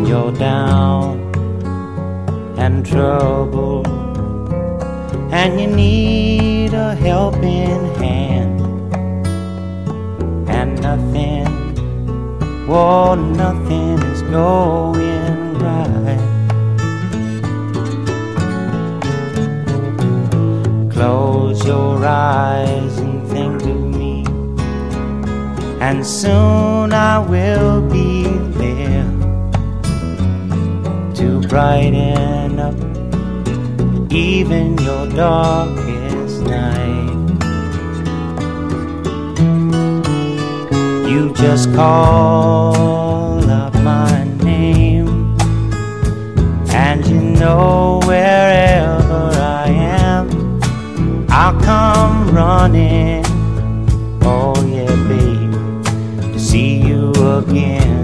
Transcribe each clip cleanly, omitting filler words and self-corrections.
you're down and troubled, and you need a helping hand, and nothing, oh, nothing is going right. Close your eyes and think of me, and soon I will be there to brighten up even your darkest night. You just call out my name, and you know wherever I am, I'll come running, oh yeah babe, to see you again.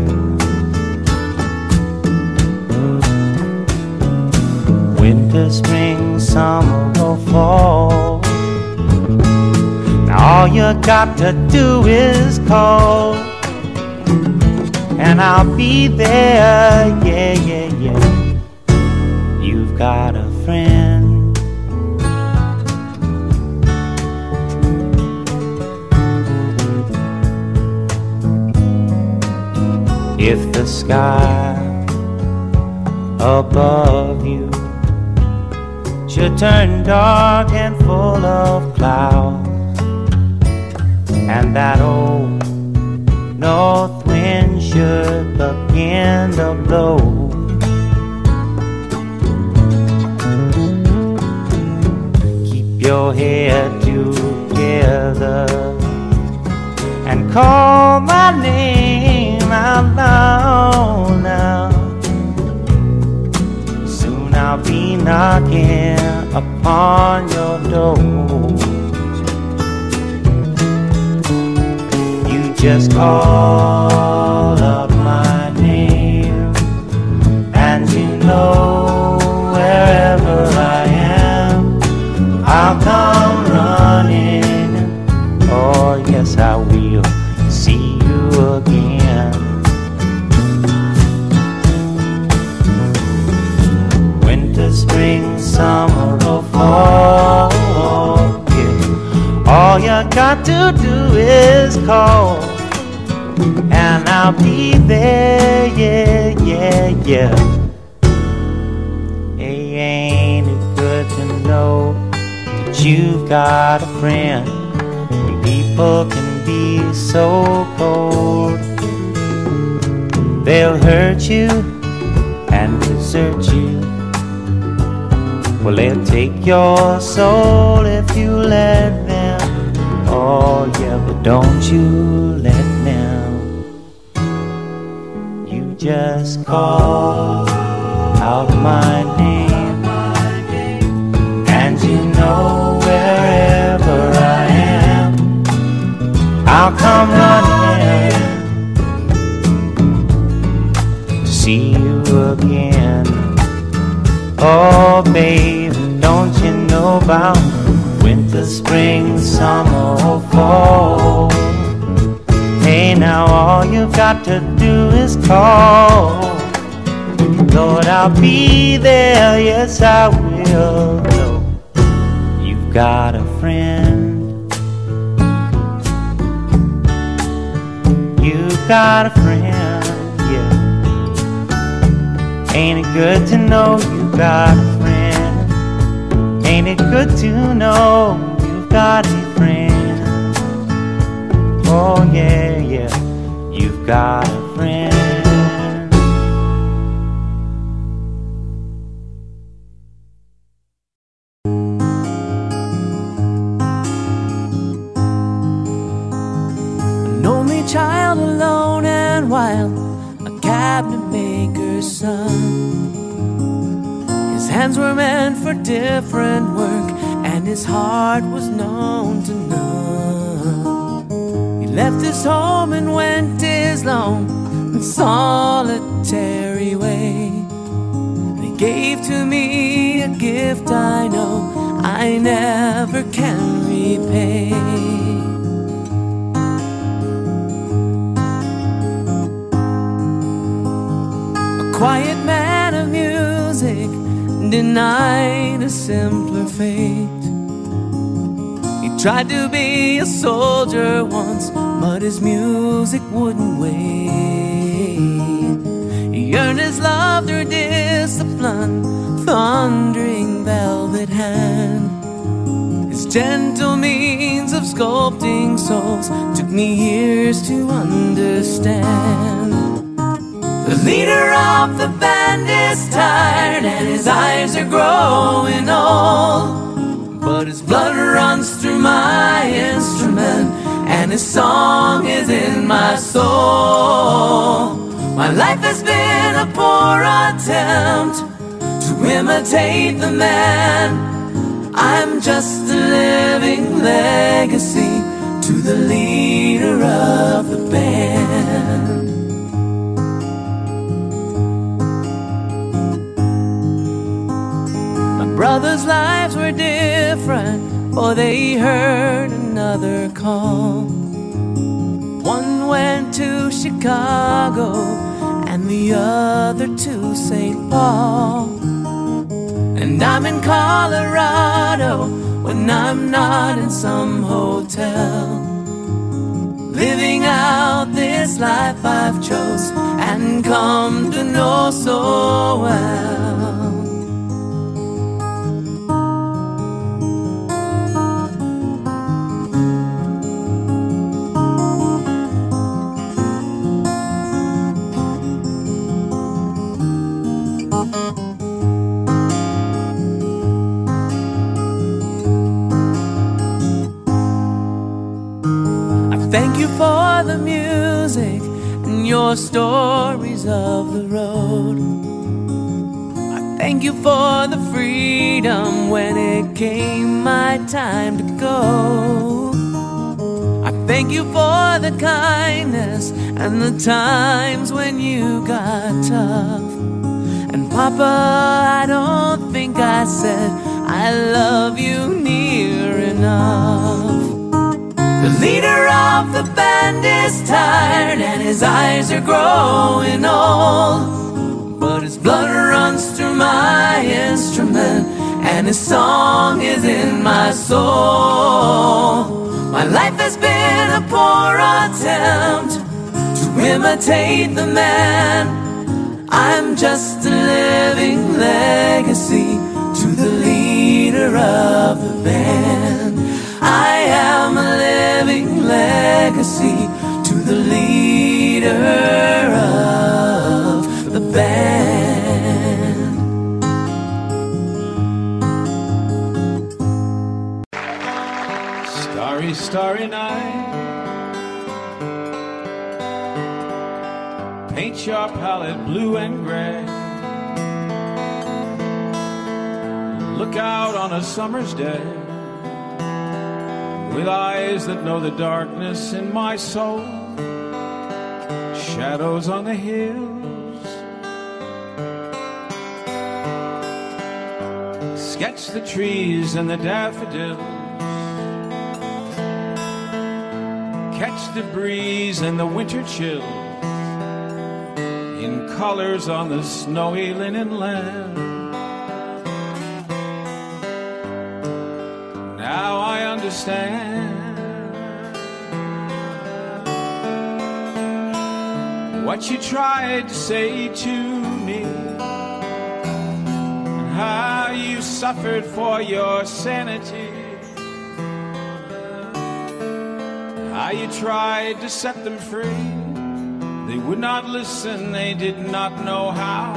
Winter, spring, summer or fall, now all you got to do is call, and I'll be there, yeah, yeah, yeah. You've got a friend. If the sky above you should turn dark and full of clouds, and that old north wind should begin to blow, keep your head together and call my name out loud now. Soon I'll be knocking upon your door. You just call up my name, and you know wherever I am, I'll come running. Oh yes, I will see you again. Winter, spring, summer or fall, yeah. All you got to do is call, and I'll be there, yeah, yeah, yeah. Hey, ain't it good to know that you've got a friend? People can be so cold, they'll hurt you and desert you. Well, they'll take your soul if you let them. Oh yeah, but don't you let them. You just call out my name, and you know wherever I am, I'll come running to see you again. Oh babe, don't you know about winter, spring, summer or fall? Hey, now all you've got to do is call. Lord, I'll be there, yes I will. You've got a friend. You've got a friend, yeah. Ain't it good to know you've got a friend? Ain't it good to know you've got a friend? Oh yeah, yeah, you've got a friend. An only child, alone and wild, a cabinet maker's son. His hands were meant for different work, and his heart was known to none. He left his home and went his lone and solitary way. And he gave to me a gift I know I never can repay. quiet man of music, denied a simpler fate. He tried to be a soldier once, but his music wouldn't wait. He earned his love through discipline, thundering velvet hand. His gentle means of sculpting souls took me years to understand. The leader of the band is tired and his eyes are growing old, but his blood runs through my instrument and his song is in my soul. My life has been a poor attempt to imitate the man. I'm just a living legacy to the leader of the band. My brothers' lives were different, for they heard another call. One went to Chicago and the other to St. Paul. And I'm in Colorado when I'm not in some hotel, living out this life I've chose and come to know so well. Thank you for the music and your stories of the road. I thank you for the freedom when it came my time to go. I thank you for the kindness and the times when you got tough. And Papa, I don't think I said I love you near enough. The leader of the band is tired and his eyes are growing old, but his blood runs through my instrument and his song is in my soul. My life has been a poor attempt to imitate the man. I'm just a living legacy to the leader of the band. I am a living legacy to the leader of the band. Starry, starry night, paint your palette blue and gray. Look out on a summer's day with eyes that know the darkness in my soul. Shadows on the hills, sketch the trees and the daffodils, catch the breeze and the winter chill in colors on the snowy linen land. Now I understand what you tried to say to me, and how you suffered for your sanity, how you tried to set them free. They would not listen, they did not know how.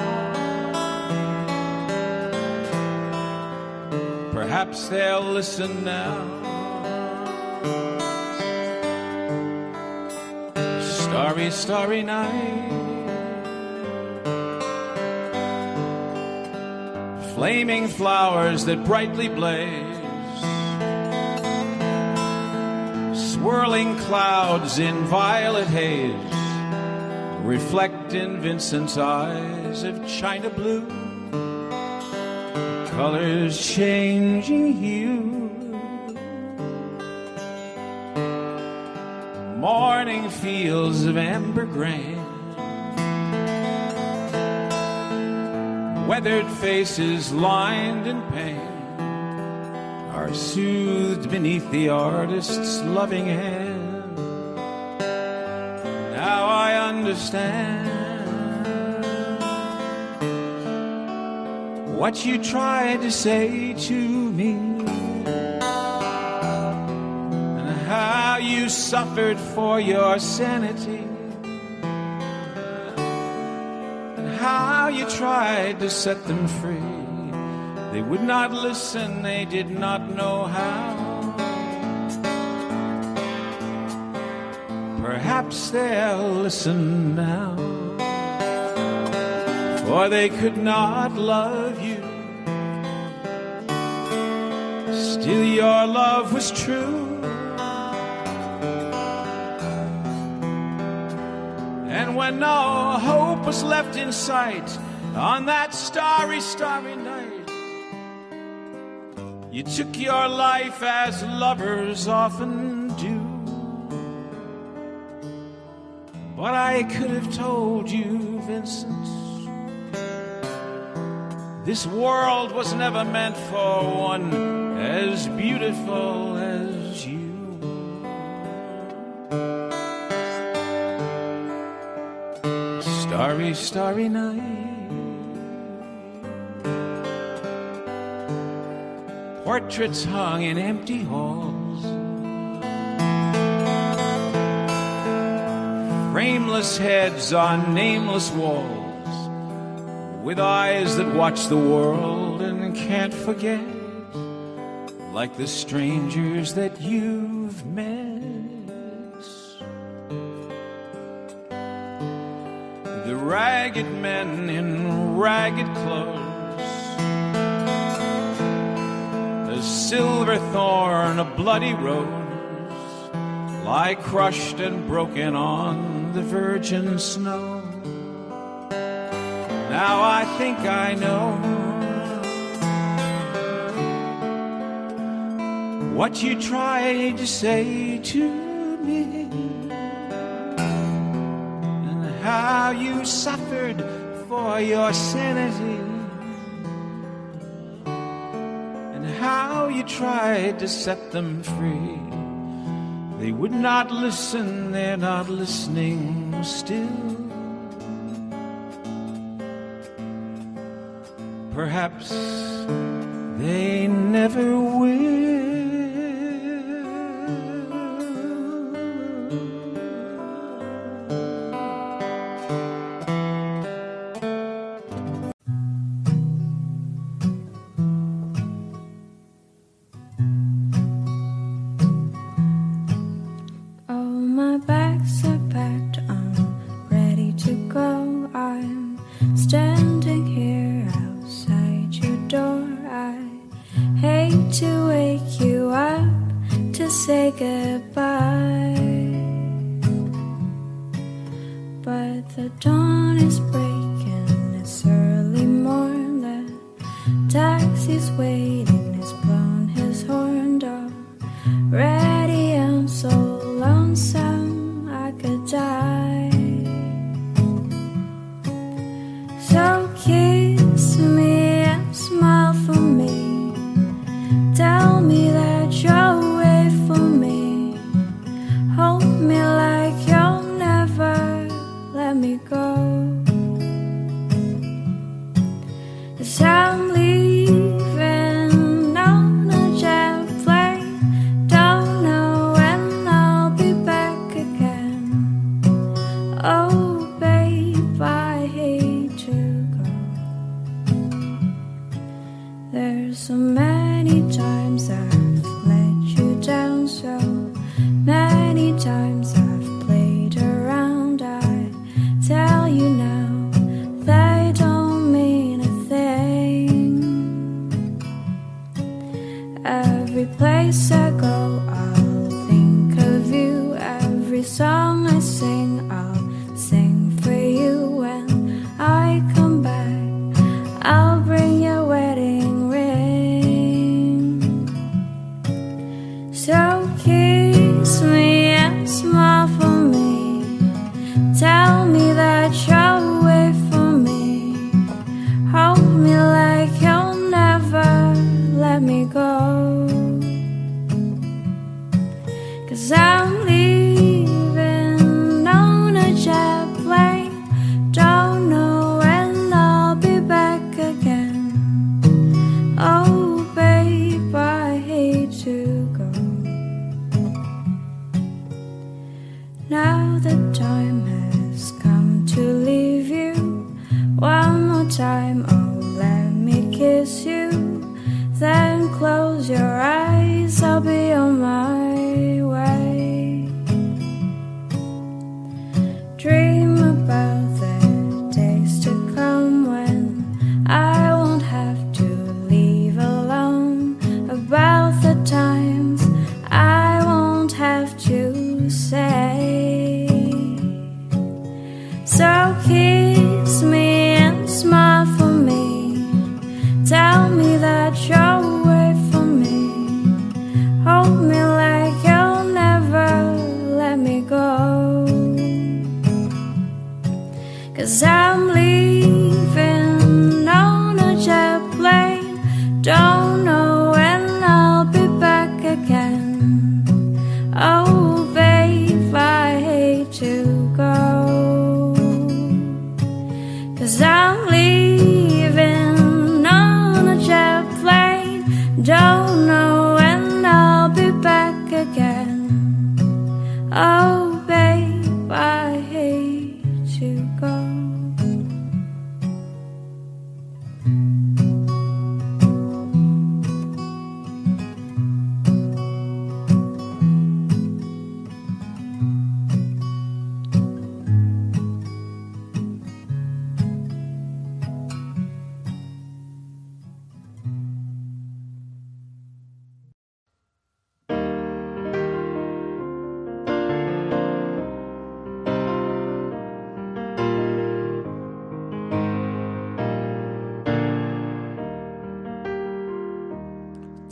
Perhaps they'll listen now. Starry, starry night, flaming flowers that brightly blaze, swirling clouds in violet haze, reflect in Vincent's eyes of china blue, colors changing hue. Morning fields of amber grain, weathered faces lined in pain are soothed beneath the artist's loving hand. Now I understand what you tried to say to me, and how you suffered for your sanity, and how you tried to set them free. They would not listen, they did not know how. Perhaps they'll listen now, for they could not love you. Still your love was true, and when no hope was left in sight on that starry, starry night, you took your life as lovers often do. But I could have told you, Vincent, this world was never meant for one as beautiful as you. Starry, starry night, portraits hung in empty halls, frameless heads on nameless walls, with eyes that watch the world and can't forget, like the strangers that you've met. The ragged men in ragged clothes, a silver thorn, a bloody rose, lie crushed and broken on the virgin snow. Now I think I know what you tried to say to me, and how you suffered for your sanity, and how you tried to set them free. They would not listen, they're not listening still. Perhaps they never will. Tell me that you'll wait for me. Hold me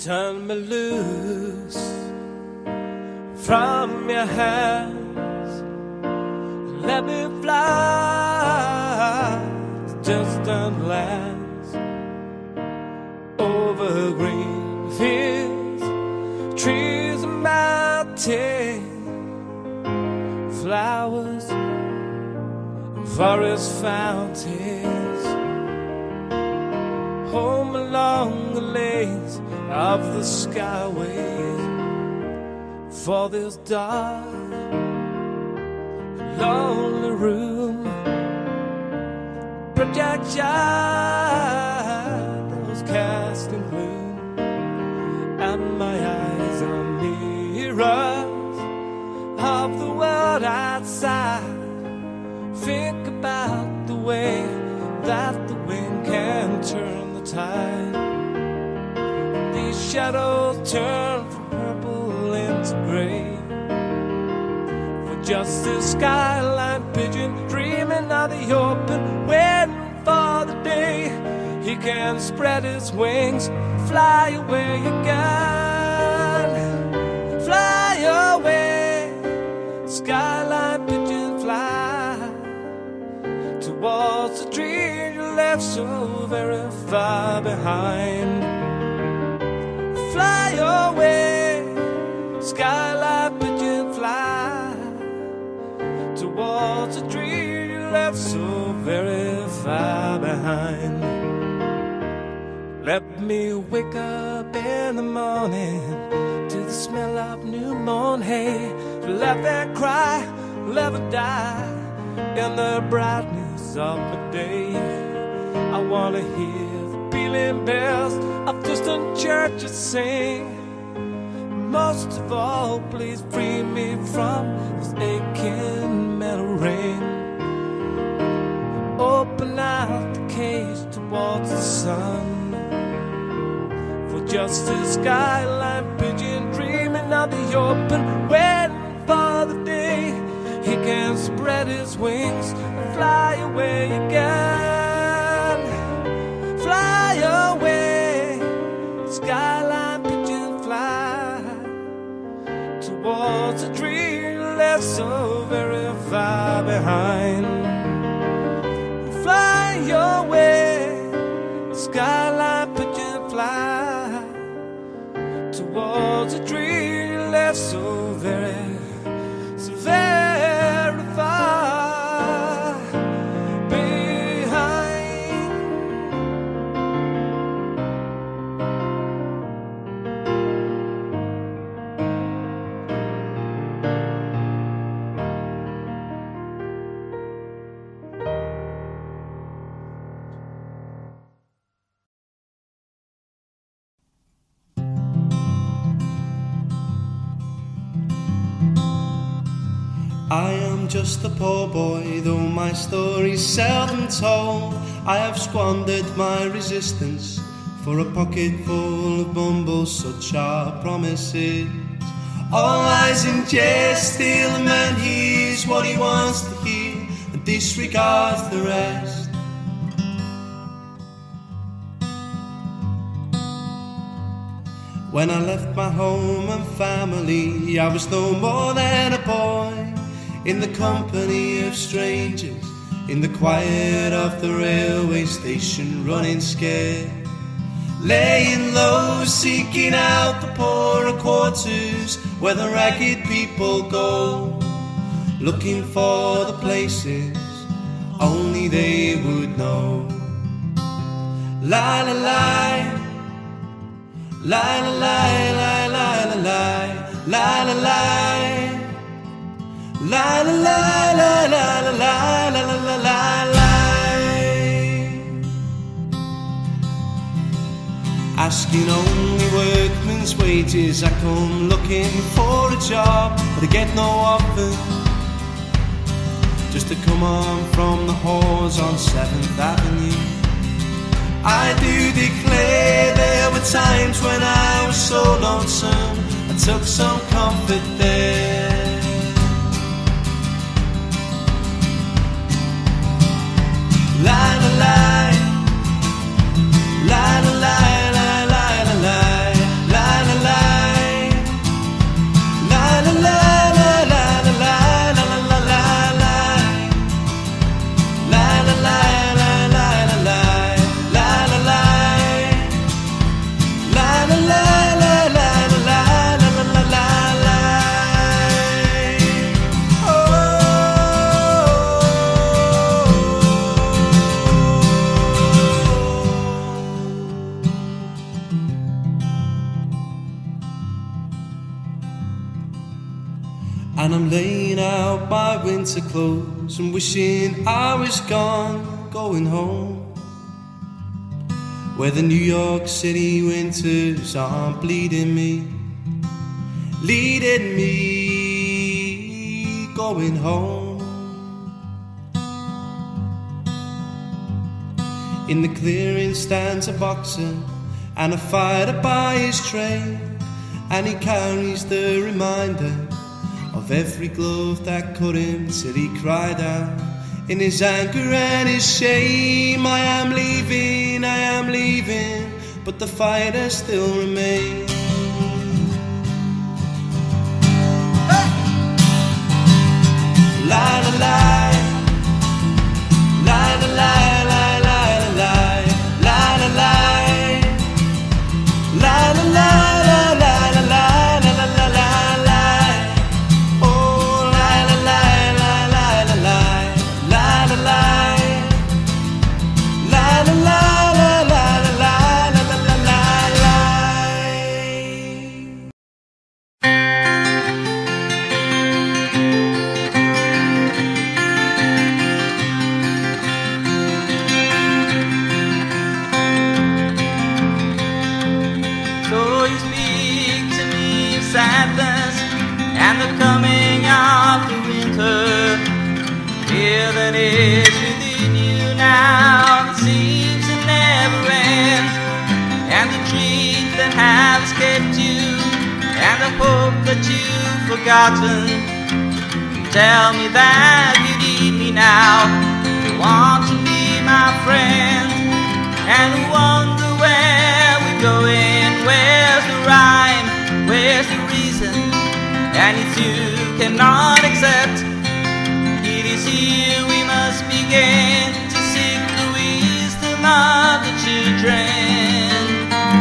turn me loose from your hands. Let me fly to distant lands, over green fields, trees and mountains, flowers and forest fountains, home along the lanes of the skyways. For this dark, lonely room, project shadows casting gloom, and my eyes are mirrors of the world outside. Think about the way that the wind can turn the tide. These shadows turn from purple into gray, for just this skyline pigeon dreaming of the open, waiting for the day he can spread his wings, fly away again. Fly away, skyline pigeon, fly towards the dream you left so very far behind. Fly away, skyline pigeon, fly towards a dream you left so very far behind. Let me wake up in the morning to the smell of new mown hay, to laugh and cry, live and die in the brightness of the day. I wanna hear the pealing bells of distant churches sing. Most of all, please free me from this aching metal ring. Open out the cage towards the sun, for just a skyline pigeon dreaming of the open, waiting for the day he can spread his wings and fly away again. Fly away, skyline pigeon, fly towards a dream left so very far behind. Fly away, skyline pigeon, fly towards a dream left so very far behind. I am just a poor boy, though my story's seldom told. I have squandered my resistance for a pocket full of bumbles, such are promises. All lies in jest, still a man hears what he wants to hear and disregards the rest. When I left my home and family, I was no more than a boy, in the company of strangers, in the quiet of the railway station, running scared, laying low, seeking out the poorer quarters where the ragged people go, looking for the places only they would know. La la la, la la la, la la la, la la la. La la la la la la la la la la la. Asking only workmen's wages, I come looking for a job, but I get no offer. Just to come on from the halls on 7th Avenue. I do declare there were times when I was so lonesome, I took some comfort there. La la la, la la la, la la la, la And I'm laying out my winter clothes and wishing I was gone, going home, where the New York City winters aren't bleeding me, leading me, going home. In the clearing stands a boxer and a fighter by his trade, and he carries the reminder of every glove that cut him till he cried out in his anger and his shame, I am leaving, but the fighter still remains. Hey! La la la, la la la, la la la, la la la, la la la. Tell me that you need me now. You want to be my friend, and wonder where we're going. Where's the rhyme? Where's the reason? And if you cannot accept, it is here we must begin to seek the wisdom of the children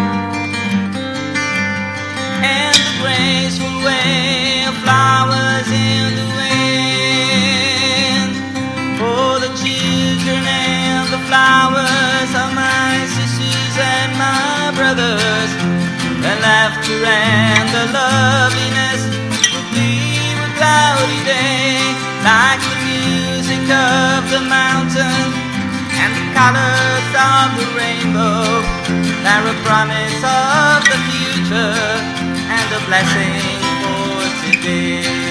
and the graceful way of flowers in the wind. For the children and the flowers are my sisters and my brothers. The laughter and the loveliness will be a cloudy day, like the music of the mountain and the colors of the rainbow. They're a promise of the future and a blessing for today.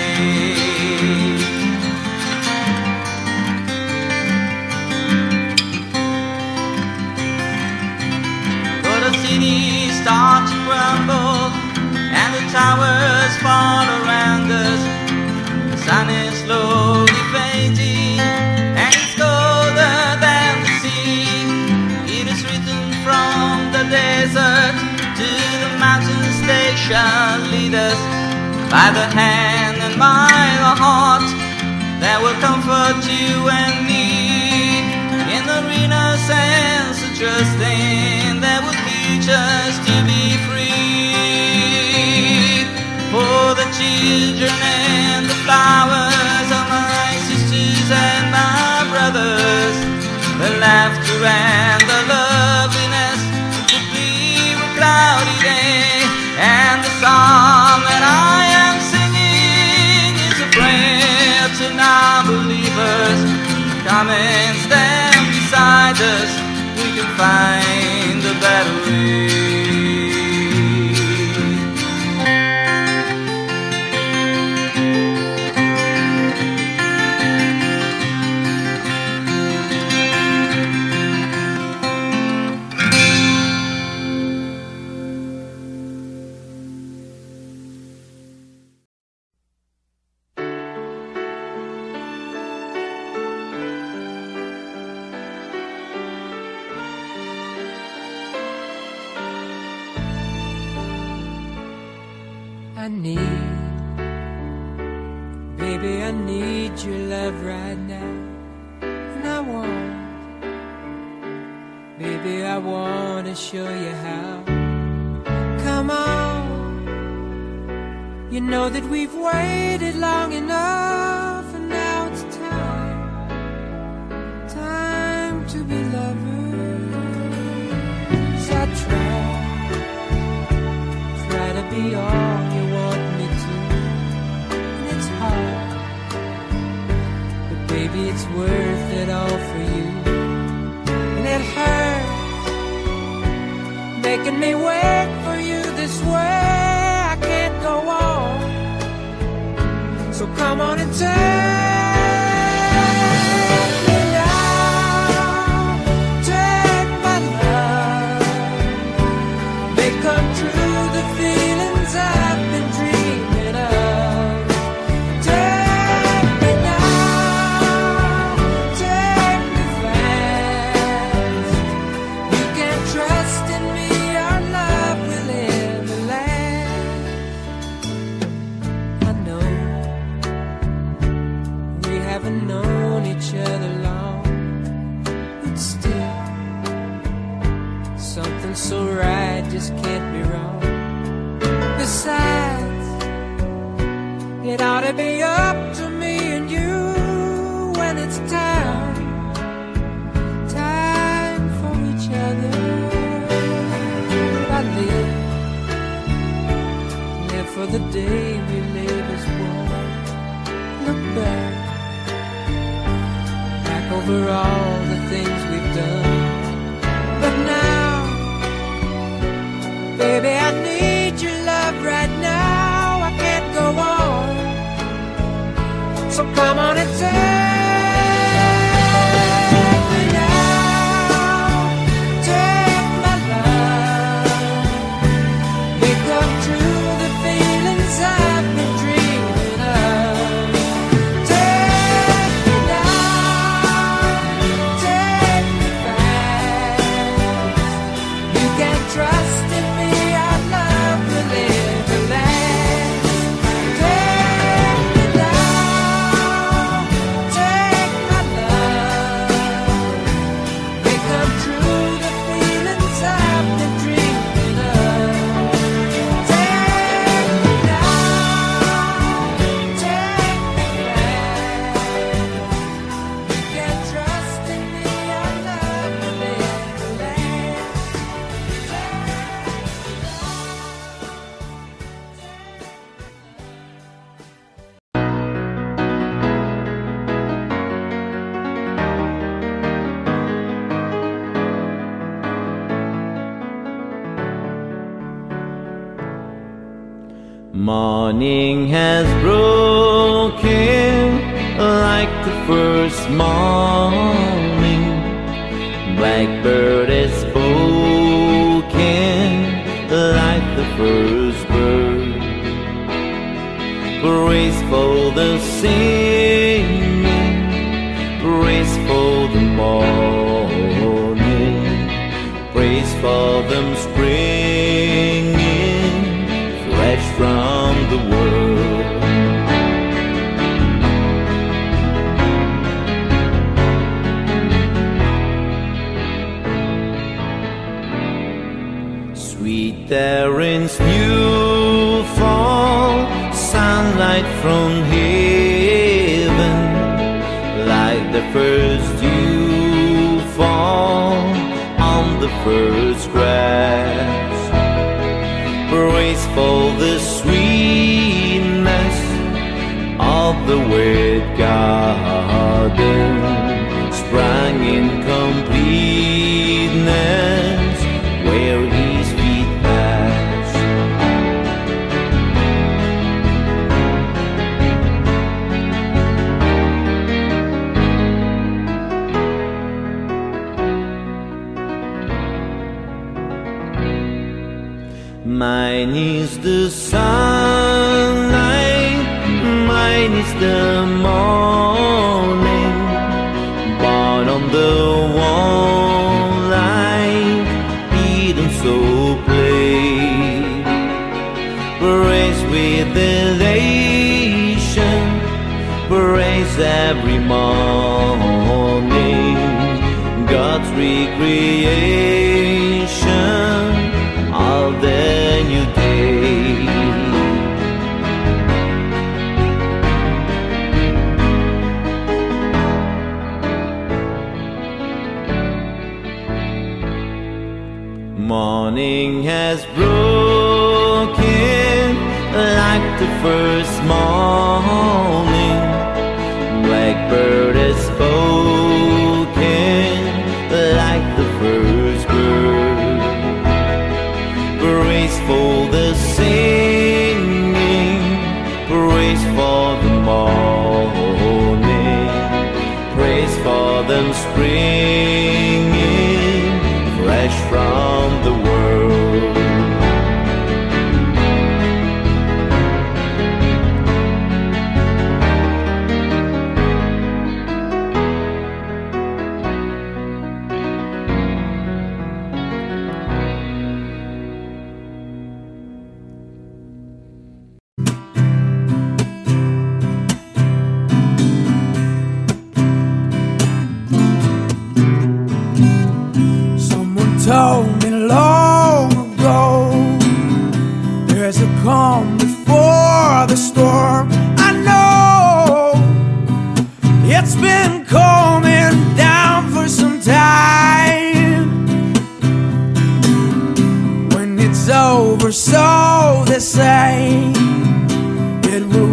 For the cities start to crumble and the towers fall around us, the sun is slowly fading and it's colder than the sea. It is written from the desert to the mountain station, lead us by the hand and by the heart. That will comfort you and me in the renaissance of trusting that will teach us to be free. For the children and the flowers are my sisters and my brothers. The laughter and the loveliness will be a cloudy day, and the song that I am singing is a prayer to non-believers. Come and stand beside us, we can find a better way. Baby, I need your love right now. And I want to show you how. Come on, you know that we've waited long enough, and now it's time to be lovers. I try to be all you want me to, and it's hard. gotta be up to me and you when it's time for each other. I live for the day we live as one. Look back over all the things we've done. But now, baby, I need your love right now. I can't go on. So come on and take me now. Take my love. Make up true the feelings I've been dreaming of. Take me now. Take me fast. You can trust in me. Our love will live and last. Take me now. Take my love. Make up true the feelings I've been dreaming of. Take me now. Take me fast. You can trust in me. Our love will live and last. Morning has broken like the first morning. Blackbird has spoken like the first bird. Praise for the singing, praise for the morning, praise for them springing fresh from the world. Sweet Erin's new fall, sunlight from heaven, like the first dew fall on the first grass. Praise for the sweetness of the wet garden, sprang in completeness where his feet pass. Mine is the sunlight, mine is the morning, born on the wall like Eden so plain. Praise with elation, praise every morning, God's recreation of the new day. Morning has broken like the first morning. Blackbird has spoken like the first bird. Praise for the singing, praise for the morning, praise for them springing fresh from the world.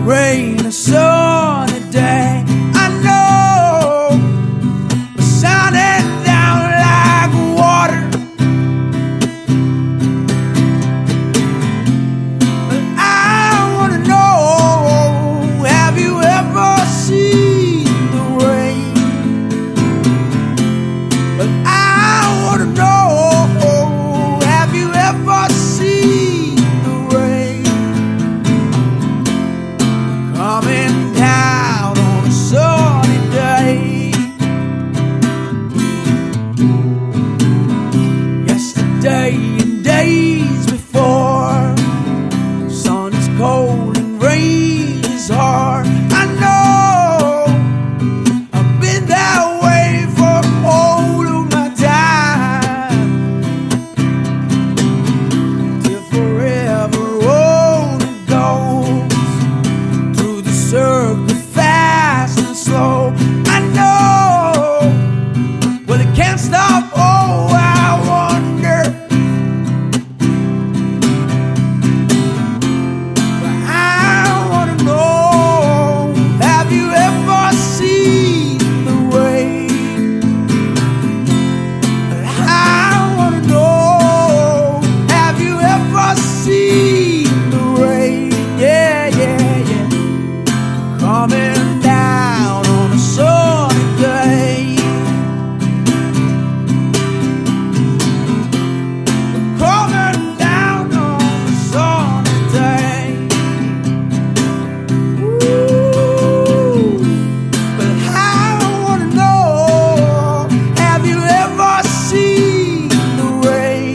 rain or sunny day. I know it's shining down like water. But I wanna know, have you ever seen the rain? But I wanna know, have you ever seen the rain coming down on a sunny day? Yesterday and days before, sun is cold and rain is hard. I know I've been that way for all of my time, till forever on it goes, through the circle fast and slow. I know, well, it can't stop. Oh, I wonder, but I wanna know, have you ever seen the rain? But I wanna know, have you ever seen the rain? Yeah, yeah, yeah, coming down on a sunny day. Coming down on a sunny day. Ooh, but I wanna know, have you ever seen the rain?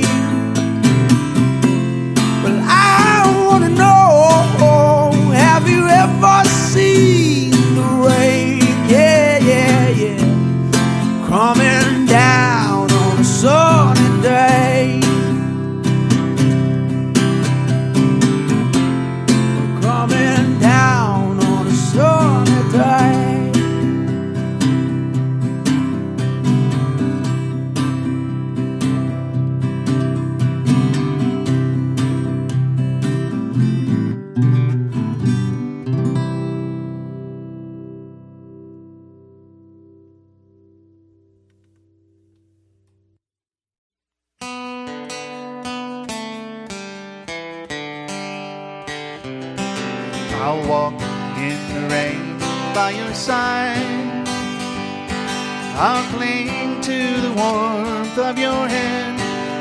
Well, I wanna know, have you ever seen the rain? Yeah, yeah, yeah, coming down on a sunny day. Coming down on a sunny day. I'll walk in the rain by your side. I'll cling to the warmth of your hand.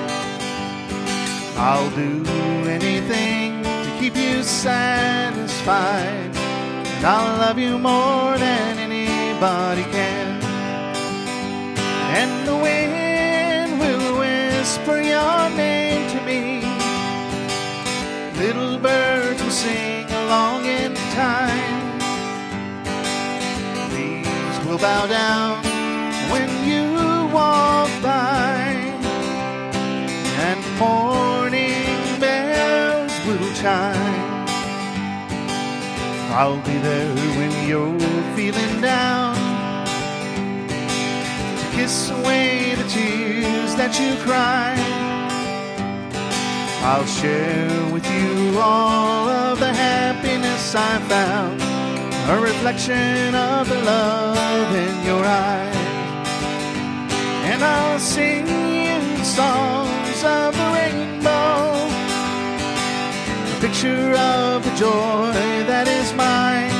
I'll do anything to keep you satisfied. And I'll love you more than anybody can. And the wind will whisper your name to me. Little birds will sing along in time. Leaves will bow down when you walk by, and morning bells will chime. I'll be there when you're feeling down, to kiss away the tears that you cry. I'll share with you all of the happiness I found, a reflection of the love in your eyes. And I'll sing you songs of the rainbow, a picture of the joy that is mine.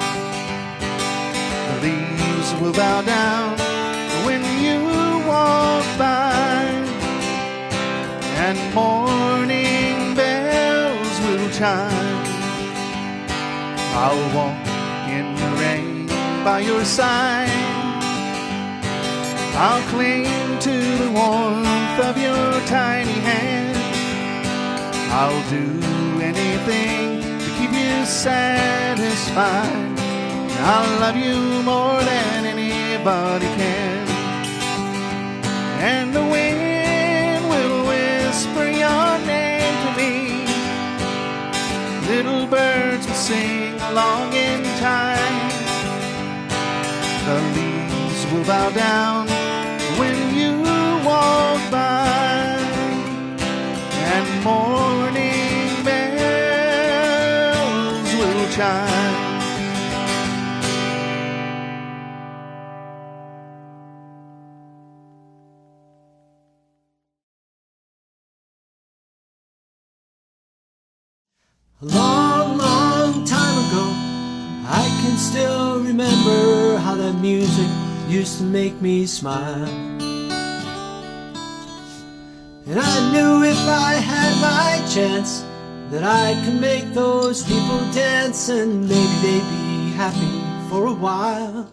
The leaves will bow down when you walk by, and morning bells will chime. I'll walk in the rain by your side. I'll cling to the warmth of your tiny hand. I'll do anything to keep you satisfied. I'll love you more than anybody can. And the wind will whisper your name to me. Little birds will sing along in time. The leaves will bow down when you walk by, and morning bells little child. A long, long time ago, I can still remember how that music used to make me smile. And I knew if I had my chance that I could make those people dance, and maybe they'd be happy for a while.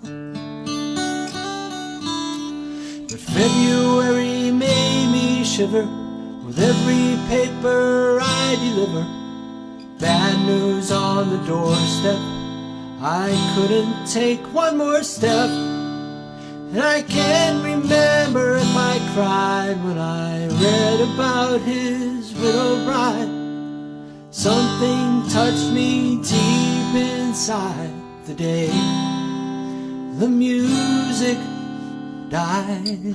But February made me shiver with every paper I deliver. Bad news on the doorstep, I couldn't take one more step. And I can't remember if I cried when I read about his widowed bride. Something touched me deep inside the day the music died.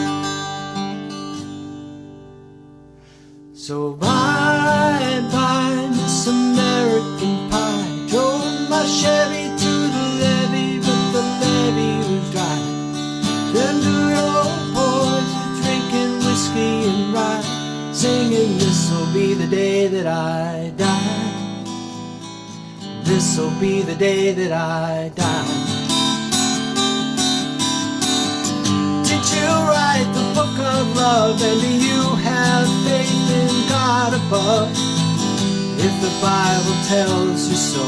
So bye-bye, Miss American Pie. Drove my Chevy to the levee, but the levee was dry. Them good old boys are drinking whiskey and rye, singing, this'll be the day that I die. This'll be the day that I die. Did you write the book of love, and do you have faith in God above? If the Bible tells you so.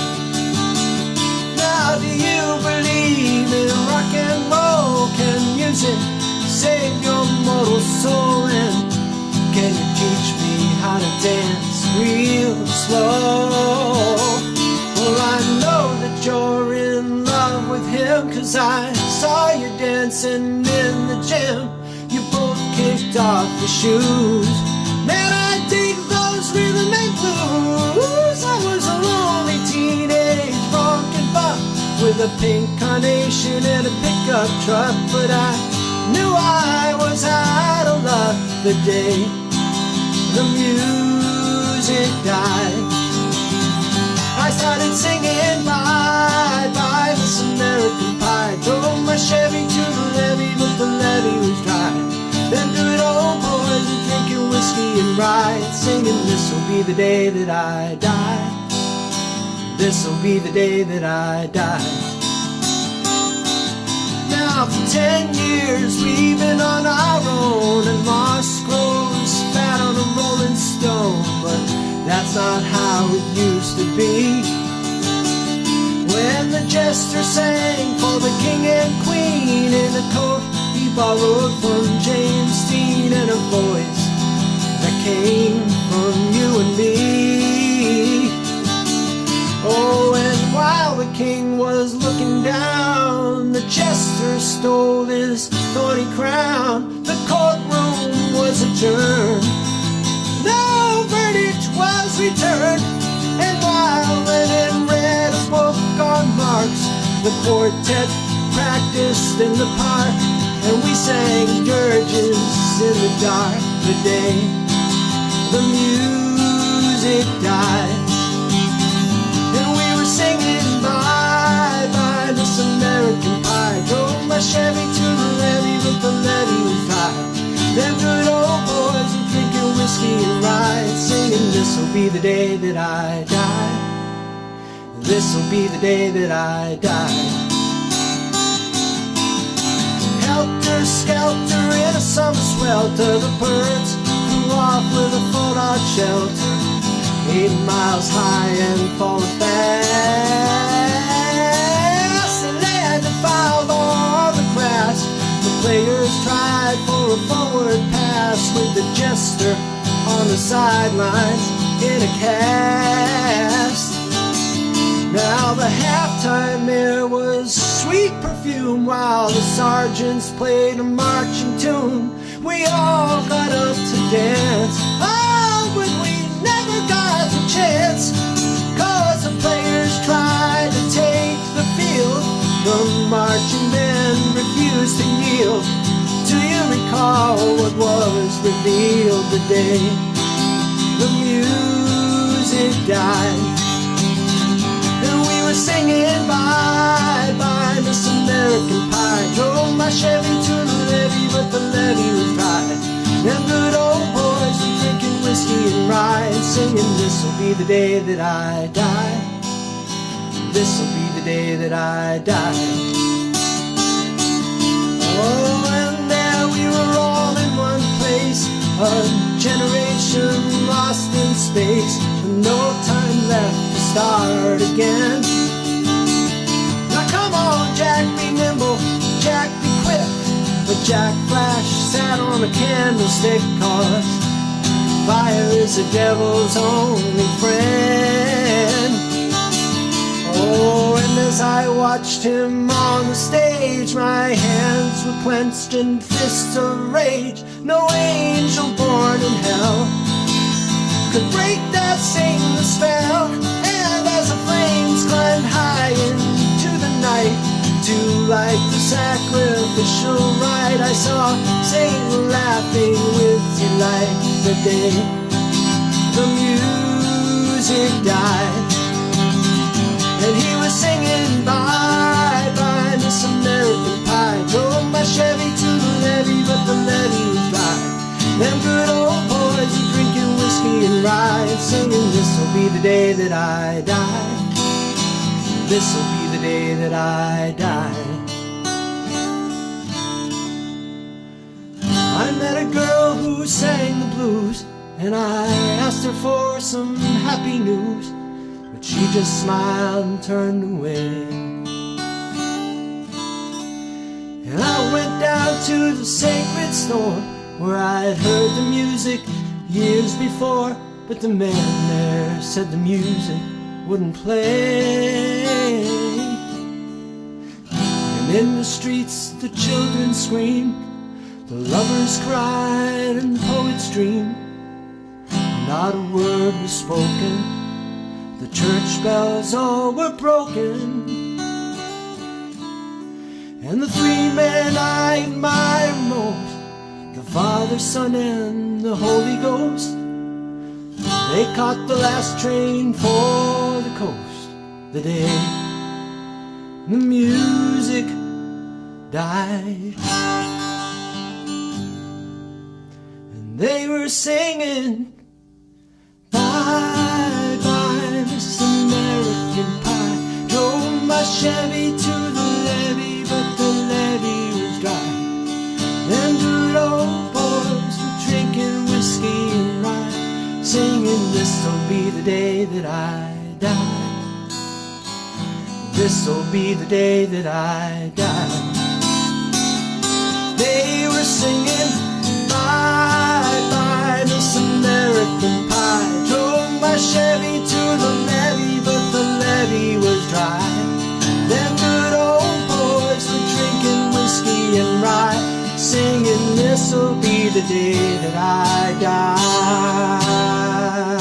Now do you believe in rock and roll? Can music save your mortal soul? And can you teach me how to dance real slow? Well, I know that you're in love with him, 'cause I saw you dancing in the gym. You both kicked off your shoes. Man, I dig those rhythm and blues. I was a lonely teenage bronc buck with a pink carnation and a pickup truck, but I knew I was out of luck the day the music died. I started singing bye-bye, Miss American Pie. Drove my Chevy to the levee, but the levee was dry. Them good old boys are drinking whiskey and rye, singing, this'll be the day that I die. This'll be the day that I die. Now for 10 years we've been on our own, and moss grows fat on a rolling stone, but that's not how it used to be. When the jester sang for the king and queen in a coat he borrowed from James Dean, and a voice that came from you and me. Oh, and while the king was looking down, the jester stole his thorny crown. The courtroom was adjourned, no verdict was returned, and while Lennon read a book on Marx, the quartet practiced in the park, and we sang dirges in the dark the day the music died. And we were singing bye-bye, Miss American Pie. Drove my Chevy to the levee, but the levee was dry. Them good old boys are drinking whiskey and rye, singing, this'll be the day that I die. This'll be the day that I die. Helter-skelter in a summer swelter, the birds flew off with a fallout shelter, 8 miles high and falling fast. They landed and filed on the grass. The players tried for a forward pass, with the jester on the sidelines in a cast. Now the halftime air was sweet perfume, while the sergeants played a marching tune. We all got up to dance, oh, but we never got the chance, 'cause the players tried to take the field. The marching men refused to yield. Do you recall what was revealed the day the music died? Chevy to the levee, but the levee was dry. Them good old boys were drinking whiskey and rye, and singing, this'll be the day that I die. This'll be the day that I die. Oh, and there we were all in one place, a generation lost in space, and no time left to start again. Now come on, Jack, be nimble, Jack, be quick. But Jack Flash sat on a candlestick, 'cause fire is the devil's only friend. Oh, and as I watched him on the stage, my hands were clenched in fists of rage. No angel born in hell could break that Satan spell. And as the flames climbed high into the night to light the sacrificial rite, I saw Satan laughing with delight the day the music died. And he was singing, bye, bye, Miss American Pie. Drove my Chevy to the levee, but the levee was dry. Them good old boys were drinking whiskey and rye, and singing, this'll be the day that I die. This'll be the day that I die. I met a girl who sang the blues, and I asked her for some happy news, but she just smiled and turned away. And I went down to the sacred store where I'd heard the music years before, but the man there said the music wouldn't play. And in the streets the children screamed, the lovers cried and poets dreamed. Not a word was spoken, the church bells all were broken. And the three men I admire most, the Father, Son, and the Holy Ghost, they caught the last train for the coast the day the music died. And they were singing, bye, bye, Miss American Pie. Drove my Chevy to the levee, but the levee was dry. Them good old boys were drinking whiskey and rye, singing, this'll be the day that I die. This'll be the day that I die. They were singing, bye, bye, Miss American Pie. Drove my Chevy to the levee, but the levee was dry. Them good old boys were drinking whiskey and rye, singing, this'll be the day that I die.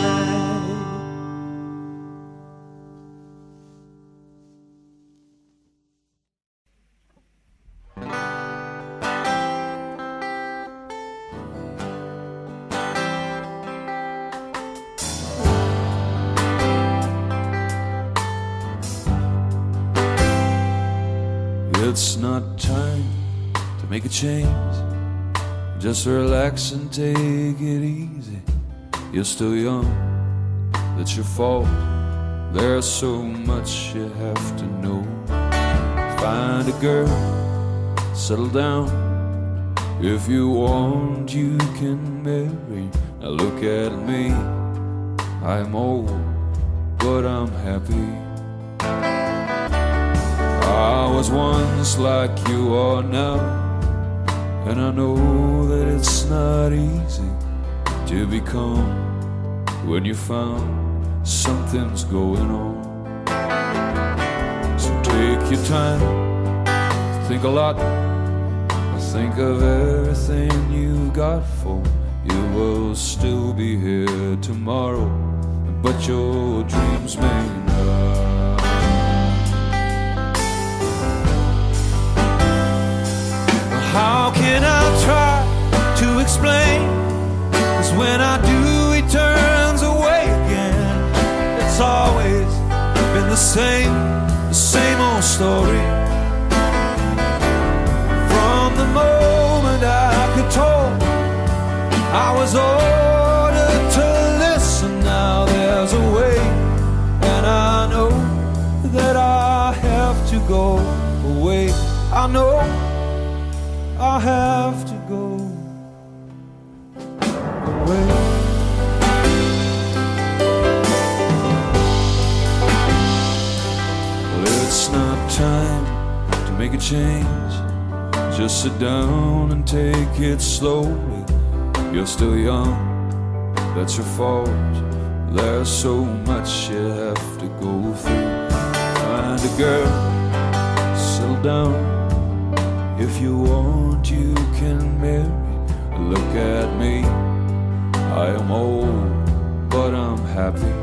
It's not time to make a change. Just relax and take it easy. You're still young, that's your fault. There's so much you have to know. Find a girl, settle down. If you want, you can marry. Now look at me, I'm old, but I'm happy. I was once like you are now, and I know that it's not easy to become when you found something's going on. So take your time, think a lot, think of everything you've got for. You will still be here tomorrow, but your dreams may not. How can I try to explain? 'Cause when I do, he turns away again. It's always been the same old story. was ordered to listen, now there's a way, and I know that I have to go away. I know I have to go away. Well, it's not time to make a change. Just sit down and take it slowly. You're still young, that's your fault. There's so much you have to go through. Find a girl, settle down. If you want, you can marry. Look at me, I am old, but I'm happy.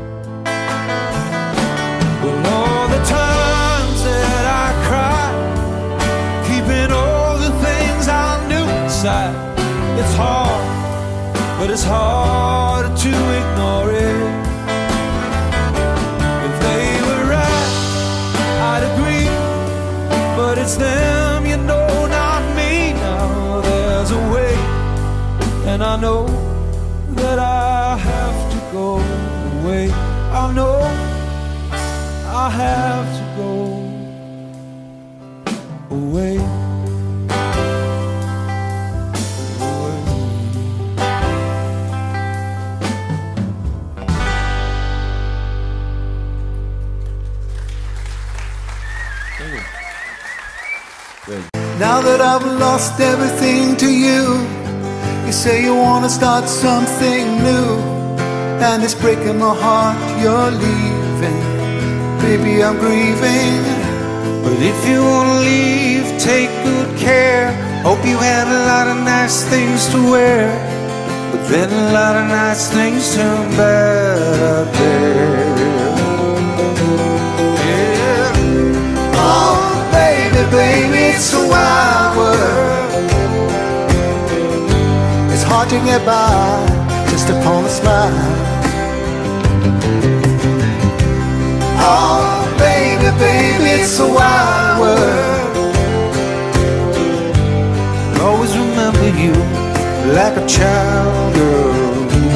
Well, all the times that I cried, keeping all the things I knew inside, it's hard, but it's harder to ignore it. If they were right, I'd agree, but it's them, you know, not me. Now there's a way, and I know that I have to go away. I know I have to go away. Now that I've lost everything to you, you say you want to start something new, and it's breaking my heart you're leaving. Baby, I'm grieving. But if you want to leave, take good care. Hope you had a lot of nice things to wear, but then a lot of nice things turn bad out there. Yeah. Oh, baby, baby, it's a wild world. It's hard to get by just upon a smile. Oh, baby, baby, it's a wild world. I'll always remember you like a child, girl.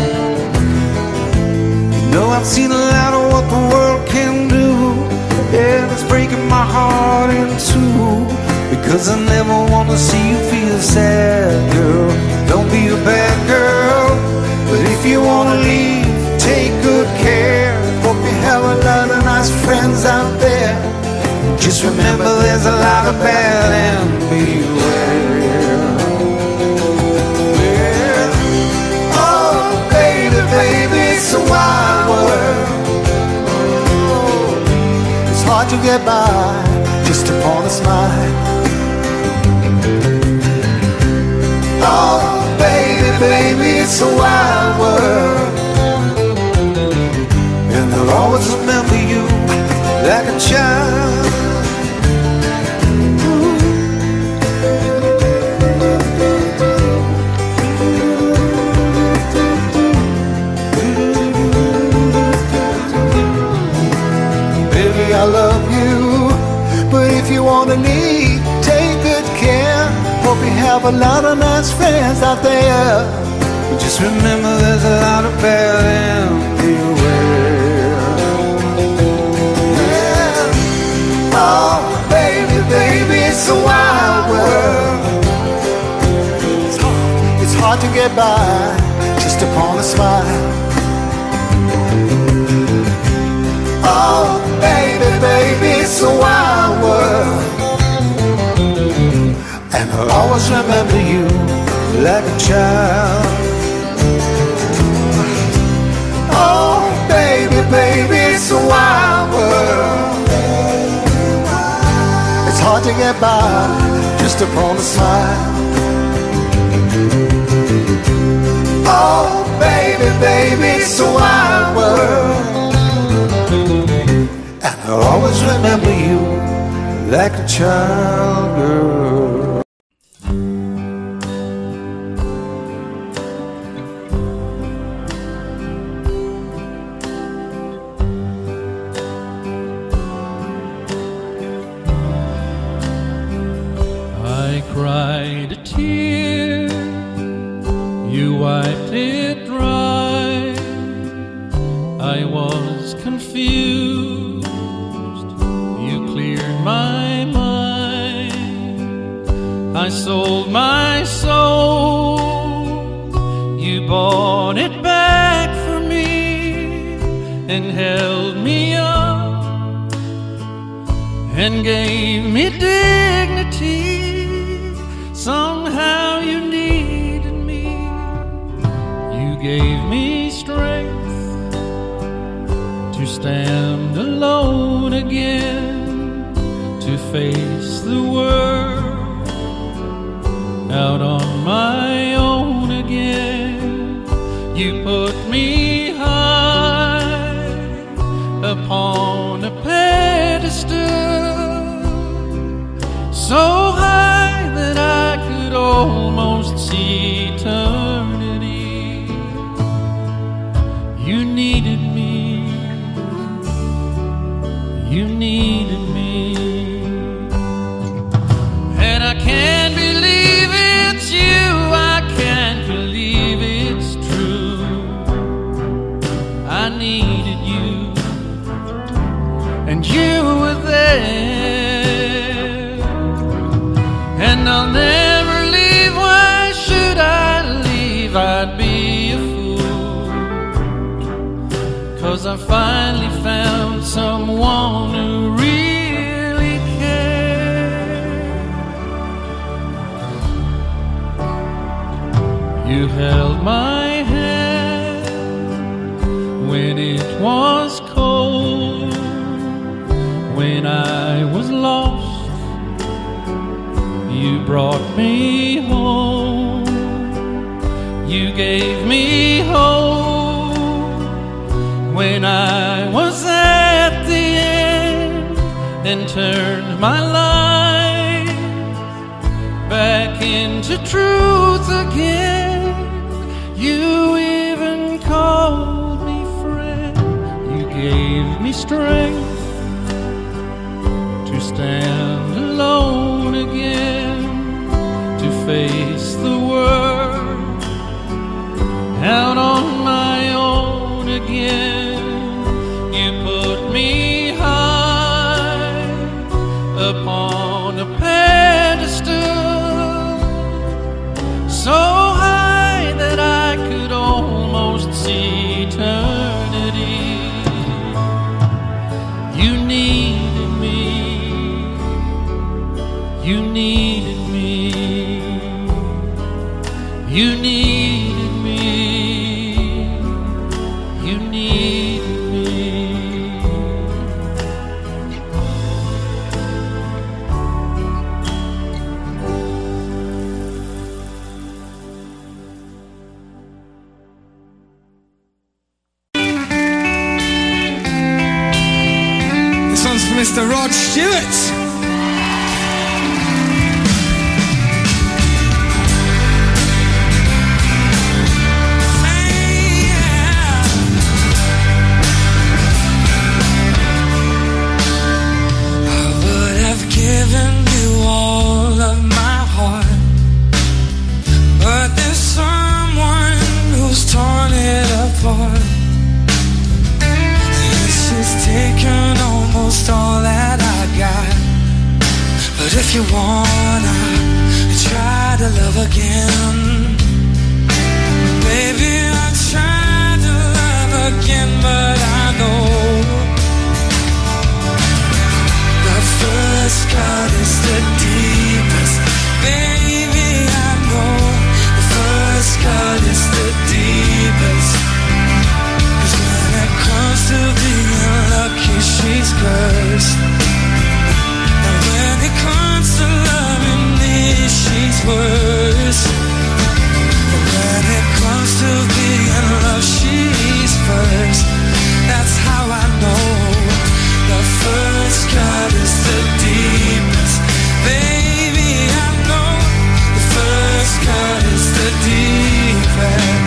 You know I've seen a lot of what the world can do, and it's breaking my heart in two, because I never want to see you feel sad, girl. Don't be a bad girl, but if you want to leave, take good care. Hope you have a lot of nice friends out there. Just remember there's a lot of bad and beware. Yeah. Oh, baby, baby, it's a wild world. Oh, it's hard to get by just upon a smile. Oh, baby, baby, it's a wild world. And I'll always remember you like a child. Baby, I love you, but if you want to leave, take good care. Hope you have a lot of nice friends out there. Just remember there's a lot of bad and beware. Yeah. Oh, baby, baby, it's a wild world. It's hard to get by just upon a smile. Oh, baby, baby, it's a wild world. And I'll always remember you like a child. Oh, baby, baby, it's a wild world. It's hard to get by just upon a smile. Oh, baby, baby, it's a wild world. And I'll always remember you like a child, girl. I cried a tear, you wiped it I sold my soul. You bought it back for me and held me up and gave me dignity. Somehow you needed me. You gave me strength to stand alone again, to face the world out on my own again. You put me high upon a pedestal, so high that I could almost see eternity. You needed me. You needed me. And I can't believe it's you. I can't believe it's true. I needed you, and you were there. And I'll never leave. Why should I leave? I'd be a fool, 'cause I finally found someone who really cared. You held my hand when it was cold, when I was lost. You brought me home. You gave me hope when I was at the end, and turned my life back into truth again. You even called me friend. You gave me strength to stand alone again, to face the world out on my own again. You put me high upon a pedestal, so high that I could almost see eternity. You needed me. You needed me. You needed me. You needed me. This one's for Mr. Rod Stewart. Given you all of my heart, but there's someone who's torn it apart. This has taken almost all that I got, but if you wanna try to love again, baby, I'll try to love again, but I know first cut is the deepest. Baby, I know the first cut is the deepest. 'Cause when it comes to being lucky, she's cursed. And when it comes to loving me, she's worse. But when it comes to being loved, she's first. That's how I know the first cut is the deepest. Baby, I know the first cut is the deepest.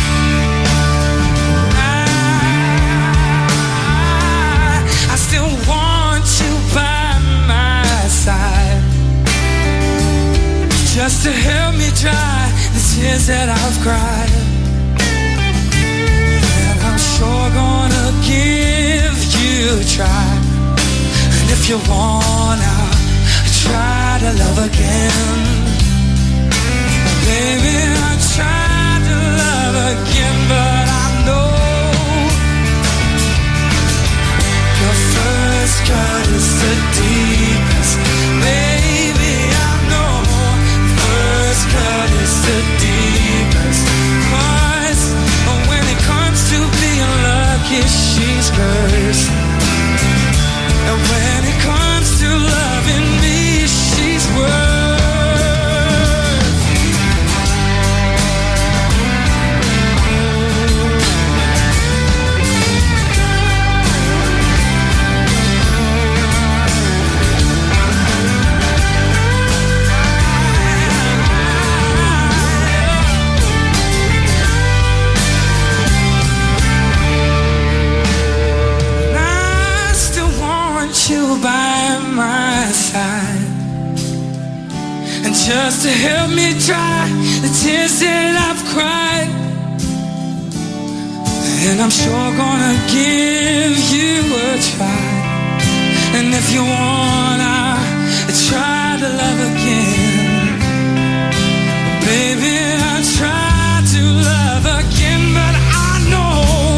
I still want you by my side, just to help me dry the tears that I've cried. And I'm sure gonna give you a try. And if you wanna try to love again, Baby, I tried to love again, but I know the first cut is the deepest. Baby, I know the first cut is the deepest. 'Cause when it comes to being lucky, she's cursed. And when it comes to loving me, she's worse. By my side, and just to help me dry the tears that I've cried. And I'm sure gonna give you a try. And if you wanna try to love again, baby, I try to love again, but I know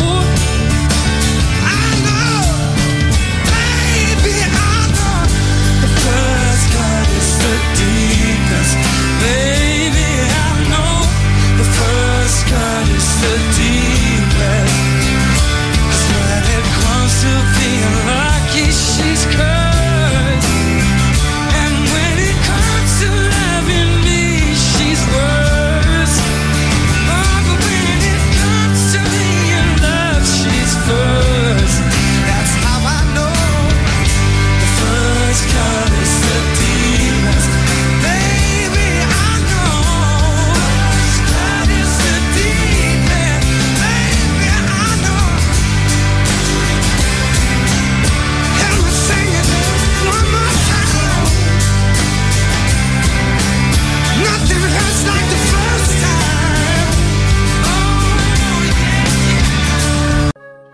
the deepest. Baby, I know the first cut is the deepest. 'Cause when it comes to being lucky, she's cursed. And when it comes to loving me, she's worse. Oh, but when it comes to being loved, she's first. That's how I know the first cut is the deepest. Baby, I know that is the deepest. Baby, I know. Help me sing it one more time. Nothing hurts like the first time. Oh, yeah.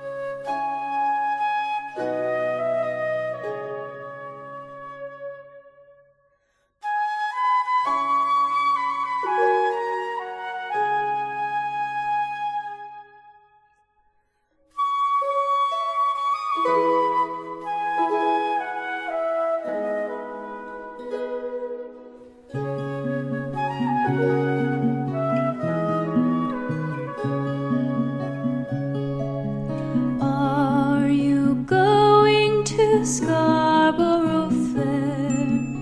Are you going to Scarborough Fair?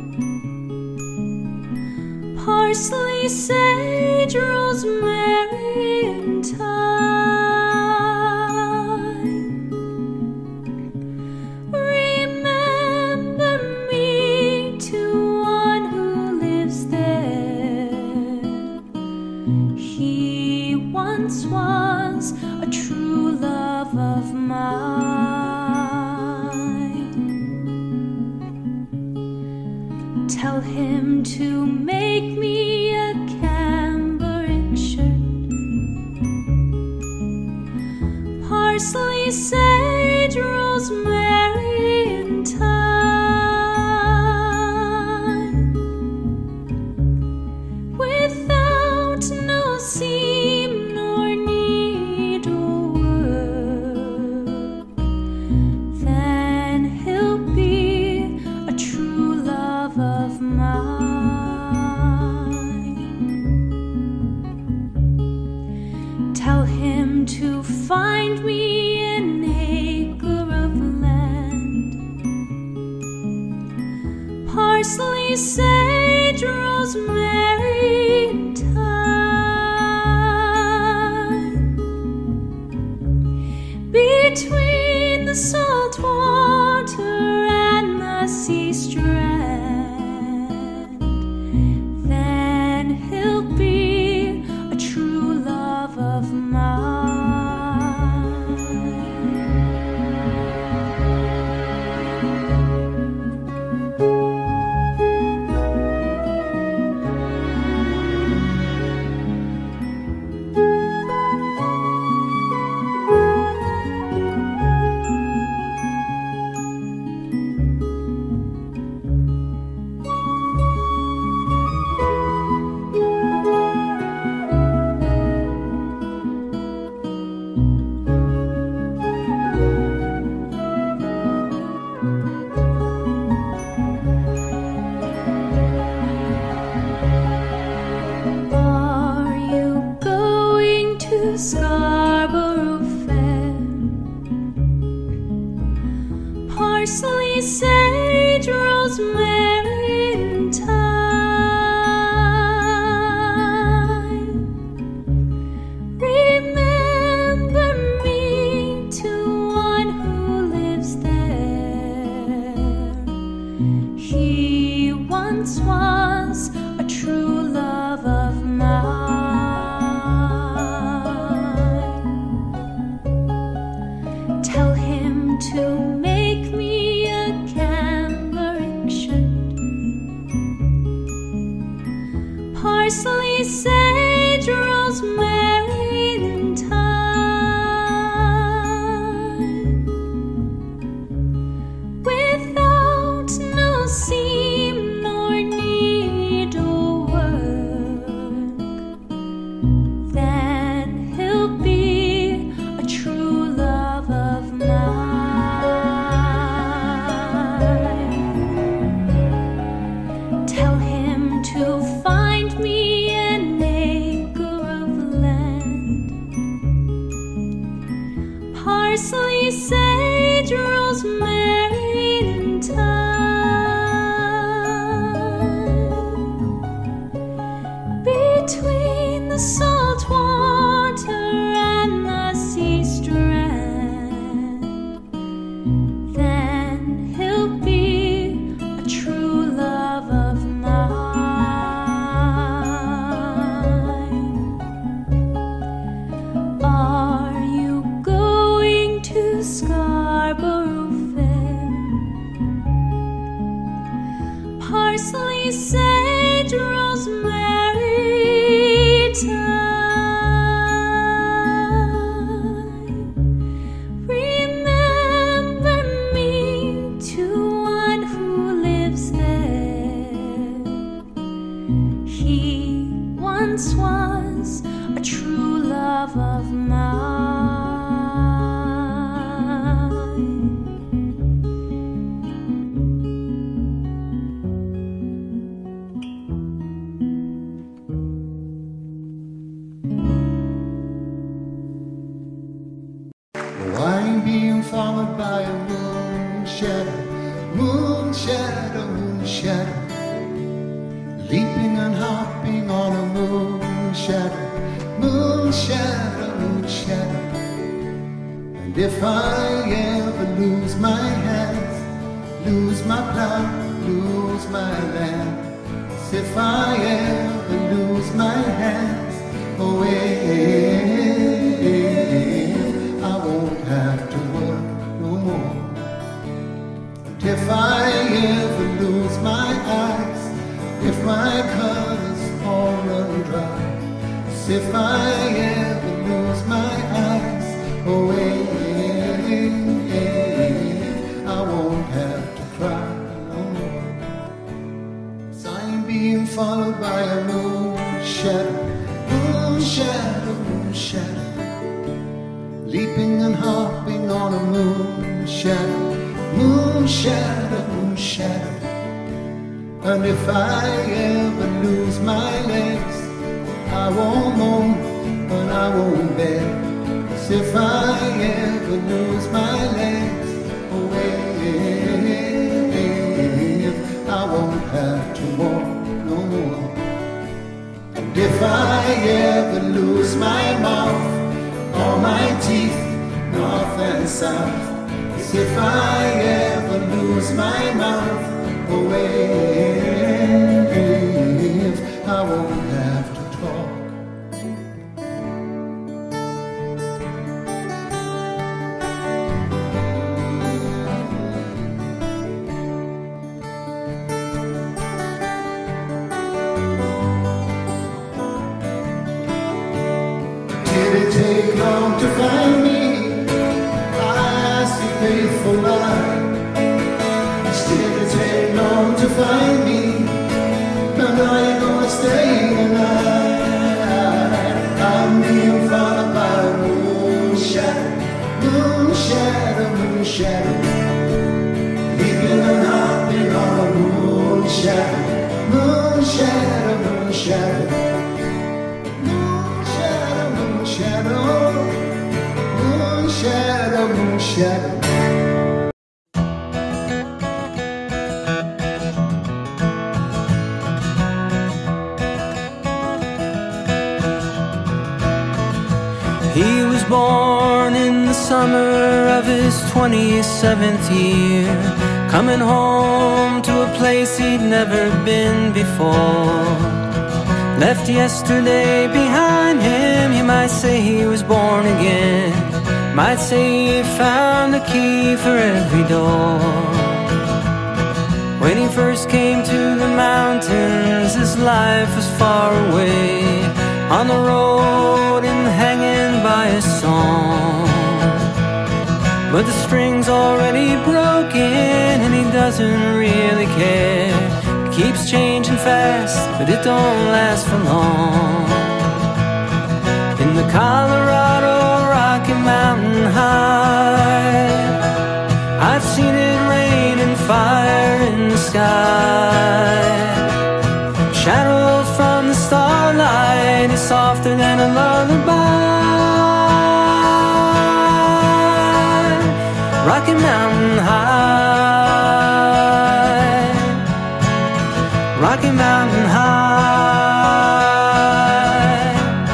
Parsley, sage, rosemary, and thyme. Remember me to one who lives there. He once was a true love of mine. Tell him to make me a cambric shirt. Parsley, sage, rosemary, and thyme. Without no seam nor needlework, then he'll be a true love of mine. Tell him to find me an acre of land. Parsley, sage, rosemary, and thyme. Between the salt water and the sea strand, then he'll be a true love of mine. parsley, sage, rosemary, thyme. Remember me to one who lives there. He once was a true love of mine. I'm being followed by a moonshadow, moonshadow, moonshadow, leaping and hopping on a moonshadow, moonshadow, moonshadow. And if I ever lose my hands, lose my plow, lose my land, if I ever lose my hands, I won't have to work no more. And if I ever lose my eyes, if my colors all run dry, if I ever lose my eyes, I won't have to cry no more. 'Cause I'm being followed by a moonshadow, moonshadow, moonshadow, leaping and hopping on a moonshadow, moonshadow, moonshadow. And if I ever lose my legs, I won't moan and I won't beg. 'Cause if I ever lose my legs, I won't have to walk no more. And if I ever lose my mouth, all my teeth, north and south, as if I ever lose my mouth, I won't have to talk. Did it take long to find me? I asked you faithful lie. Did it take long to find me? And are you gonna stay the night? I'm being followed by a moonshadow, moonshadow, moonshadow, leaping and hopping on a moonshadow, moonshadow, moonshadow. Moonshadow, moonshadow. He was born in the summer of his 27th year, coming home to a place he'd never been before. Left yesterday behind him, you might say he was born again. Might say he found a key for every door. When he first came to the mountains, his life was far away, on the road and hanging by a song. But the string's already broken and he doesn't really care. It keeps changing fast, but it don't last for long. In the Colorado Rocky Mountain High, I've seen it rain and fire in the sky. Shadows from the starlight is softer than a lullaby. Rocky Mountain High, Rocky Mountain High.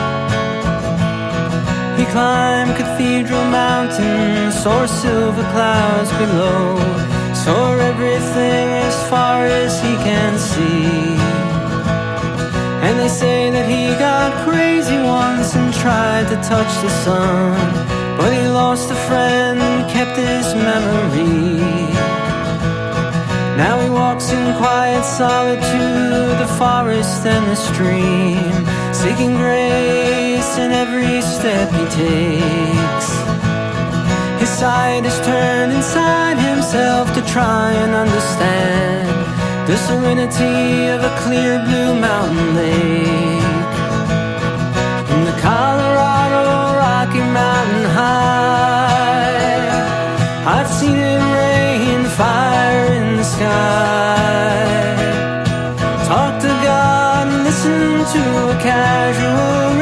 He climbed Cathedral Mountain, saw silver clouds below, saw everything as far as he can see. And they say that he got crazy once and tried to touch the sun, but he lost a friend, kept his memory. Now he walks in quiet solitude, the forest and the stream, seeking grace in every step he takes. His sight is turned inside himself to try and understand the serenity of a clear blue mountain lake. In the Colorado Rocky Mountain High, I've seen it rain fire in the sky. Talk to God and listen to a casual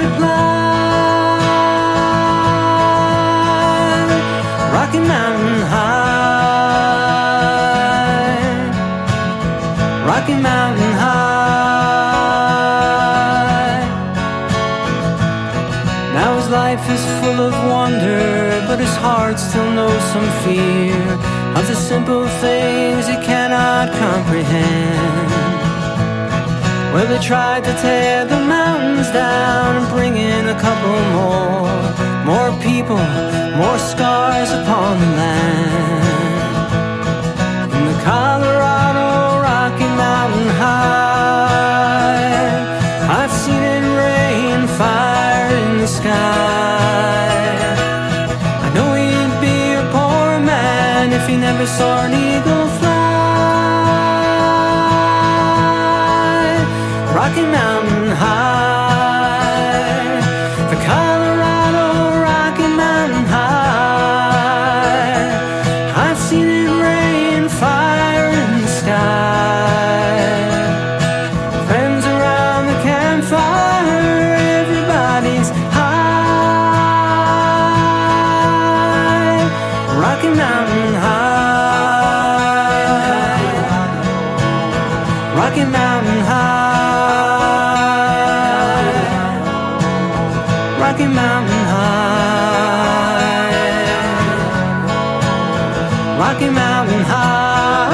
reply. Rocky Mountain High, Rocky Mountain High. Now his life is full of wonder, but his heart still knows some fear of the simple things he cannot comprehend. Well, they tried to tear the mountains down and bring in a couple more people, more scars upon the land. In the Colorado Rocky Mountain High, I've seen it rain fire in the sky. I know he'd be a poor man if he never saw an eagle fly. Rocky Mountain High, the Colorado Rocky Mountain High, I've seen it rain fire in the sky. Friends around the campfire, everybody's high. Rocky Mountain High, Rocky Mountain High, Rocky Mountain High, Rocky Mountain High.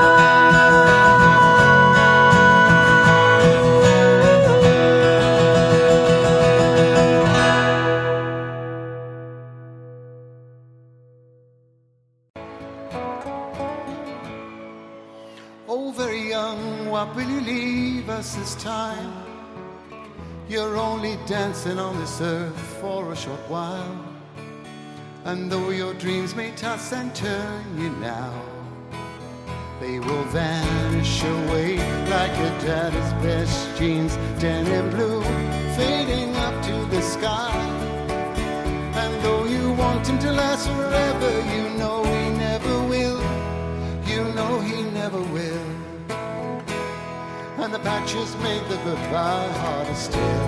Oh, very young, what will you leave us this time? You're only dancing on this earth for a short while. And though your dreams may toss and turn you now, they will vanish away like your daddy's best jeans, denim blue, fading up to the sky. And though you want him to last forever, you know he never will. You know he never will. And the patches make the goodbye harder still.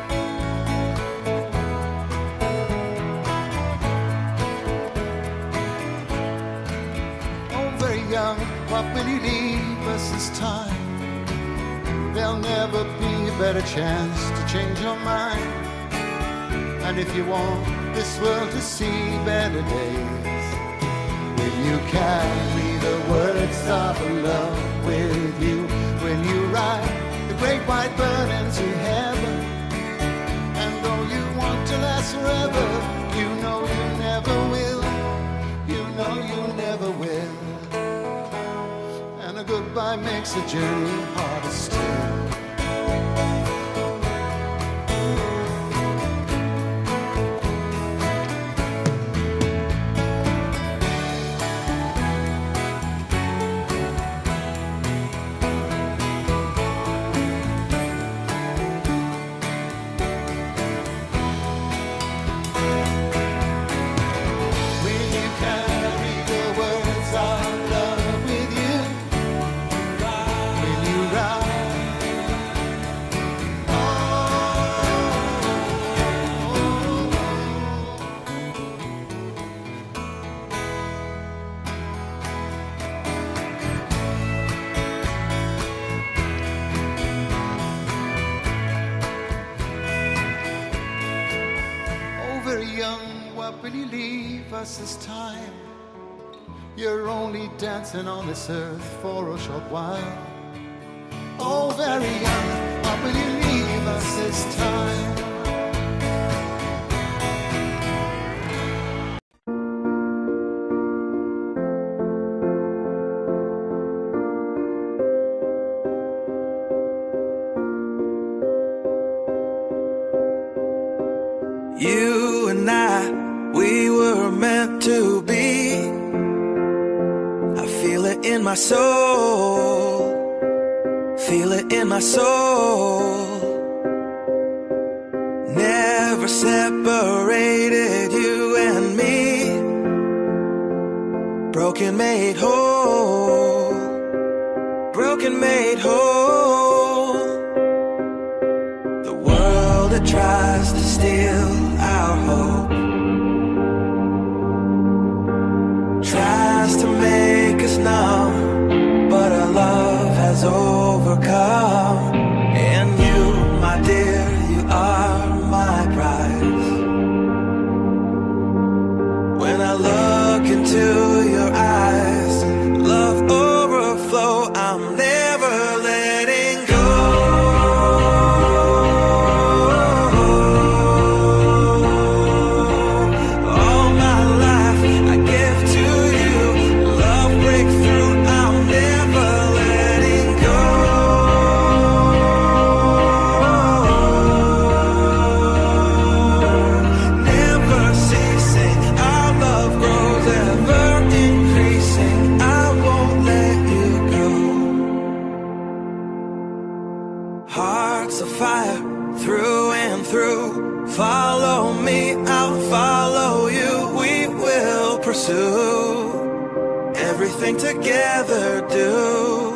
Oh, very young, what will you leave us this time? There'll never be a better chance to change your mind. And if you want this world to see better days, will you carry the words of love with you? When you ride the great white bird into heaven, and though you want to last forever, you know you never will. You know you never will. And a goodbye makes the journey harder still. Will you leave us this time? You're only dancing on this earth for a short while. Oh, very young, what will you leave us this time? You and I, we were meant to be. I feel it in my soul. Feel it in my soul. Never separated, you and me. Broken made whole. Broken made whole. The world that tries to steal our hope tries to make us numb, but our love has overcome. And you, my dear, you are my prize. When I look into your eyes, love overflow, I'm never letting go. All my life I give to you, love breakthrough, I'm never letting go. Never ceasing, our love grows ever increasing, I won't let you go. Hearts of fire through and through. Follow me, I'll follow you. We will pursue everything together, do.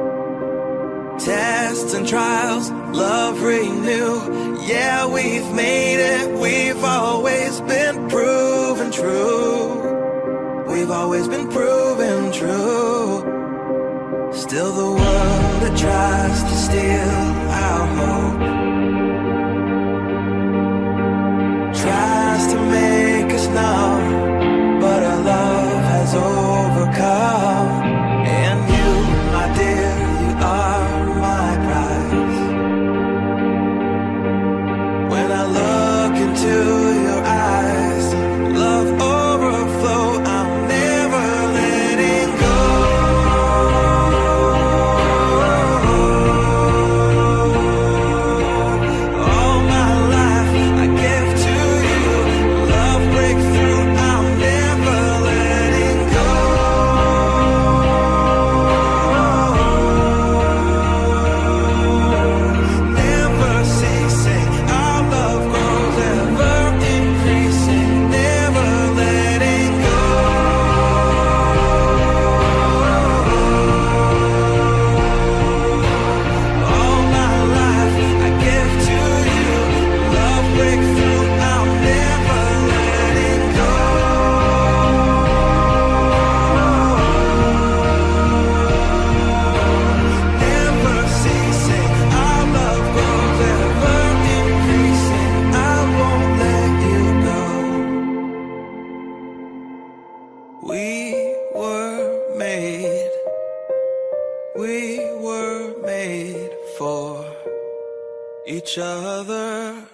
Tests and trials, love renew. Yeah, we've made it. We've always been proven true. We've always been proven true. Still the world that tries to steal our hope tries to make us numb, but our love has overcome. And you, my dear, you are my prize. When I look into your eyes, love overflow, I'm never letting go. All my life I give to you, love breakthrough, I'm never letting go. Never ceasing, our love grows ever increasing, never letting go. All my life I give to you, love breakthrough, I'm never letting go. Never ceasing, our love grows ever increasing, I won't let you go. We were made for each other.